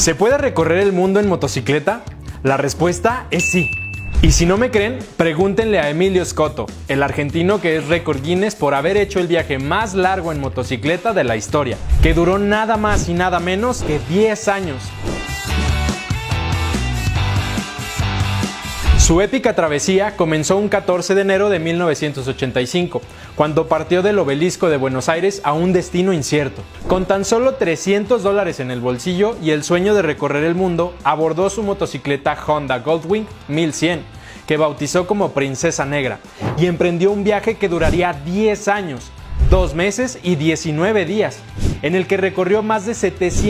¿Se puede recorrer el mundo en motocicleta? La respuesta es sí. Y si no me creen, pregúntenle a Emilio Scotto, el argentino que es récord Guinness por haber hecho el viaje más largo en motocicleta de la historia, que duró nada más y nada menos que 10 años. Su épica travesía comenzó un 14 de enero de 1985, cuando partió del Obelisco de Buenos Aires a un destino incierto. Con tan solo $300 en el bolsillo y el sueño de recorrer el mundo, abordó su motocicleta Honda Goldwing 1100, que bautizó como Princesa Negra, y emprendió un viaje que duraría 10 años, 2 meses y 19 días, en el que recorrió más de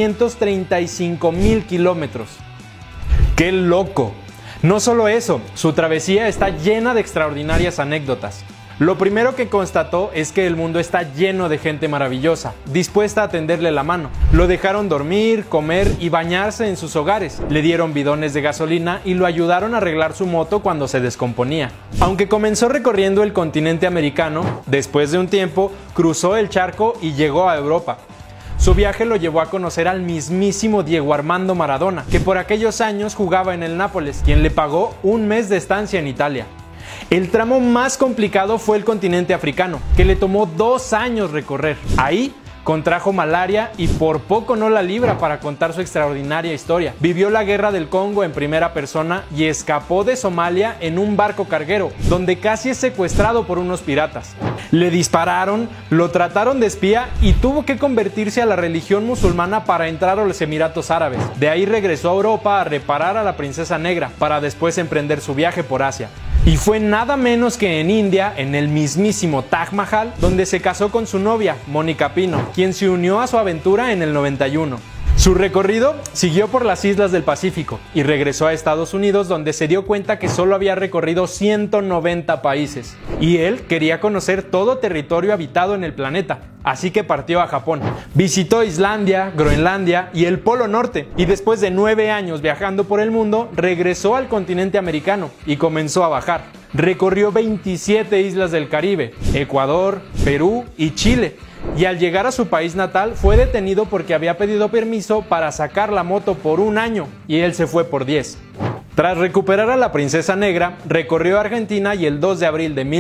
735,000 kilómetros. ¡Qué loco! No solo eso, su travesía está llena de extraordinarias anécdotas. Lo primero que constató es que el mundo está lleno de gente maravillosa, dispuesta a tenderle la mano. Lo dejaron dormir, comer y bañarse en sus hogares. Le dieron bidones de gasolina y lo ayudaron a arreglar su moto cuando se descomponía. Aunque comenzó recorriendo el continente americano, después de un tiempo cruzó el charco y llegó a Europa. Su viaje lo llevó a conocer al mismísimo Diego Armando Maradona, que por aquellos años jugaba en el Nápoles, quien le pagó un mes de estancia en Italia. El tramo más complicado fue el continente africano, que le tomó 2 años recorrer. Ahí contrajo malaria y por poco no la libra para contar su extraordinaria historia. Vivió la guerra del Congo en primera persona y escapó de Somalia en un barco carguero, donde casi es secuestrado por unos piratas. Le dispararon, lo trataron de espía y tuvo que convertirse a la religión musulmana para entrar a los Emiratos Árabes. De ahí regresó a Europa a reparar a la Princesa Negra, para después emprender su viaje por Asia. Y fue nada menos que en India, en el mismísimo Taj Mahal, donde se casó con su novia, Mónica Pino, quien se unió a su aventura en el 91. Su recorrido siguió por las islas del Pacífico y regresó a Estados Unidos, donde se dio cuenta que solo había recorrido 190 países. Y él quería conocer todo territorio habitado en el planeta, así que partió a Japón. Visitó Islandia, Groenlandia y el Polo Norte, y después de 9 años viajando por el mundo, regresó al continente americano y comenzó a bajar. Recorrió 27 islas del Caribe, Ecuador, Perú y Chile. Y al llegar a su país natal fue detenido porque había pedido permiso para sacar la moto por 1 año y él se fue por 10. Tras recuperar a la Princesa Negra, recorrió Argentina y el 2 de abril de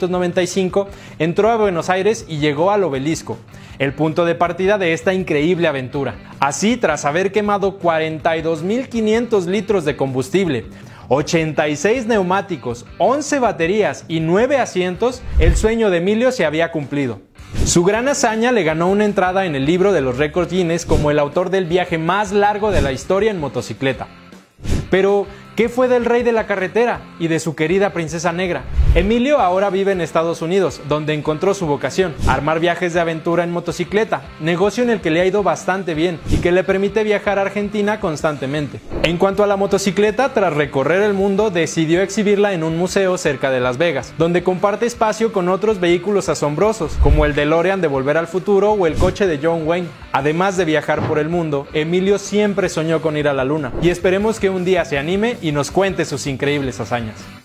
1995 entró a Buenos Aires y llegó al Obelisco, el punto de partida de esta increíble aventura. Así, tras haber quemado 42.500 litros de combustible, 86 neumáticos, 11 baterías y 9 asientos, el sueño de Emilio se había cumplido. Su gran hazaña le ganó una entrada en el libro de los récords Guinness como el autor del viaje más largo de la historia en motocicleta. Pero, ¿qué fue del rey de la carretera y de su querida Princesa Negra? Emilio ahora vive en Estados Unidos, donde encontró su vocación, armar viajes de aventura en motocicleta, negocio en el que le ha ido bastante bien y que le permite viajar a Argentina constantemente. En cuanto a la motocicleta, tras recorrer el mundo, decidió exhibirla en un museo cerca de Las Vegas, donde comparte espacio con otros vehículos asombrosos, como el DeLorean de Volver al Futuro o el coche de John Wayne. Además de viajar por el mundo, Emilio siempre soñó con ir a la luna, y esperemos que un día se anime y nos cuente sus increíbles hazañas.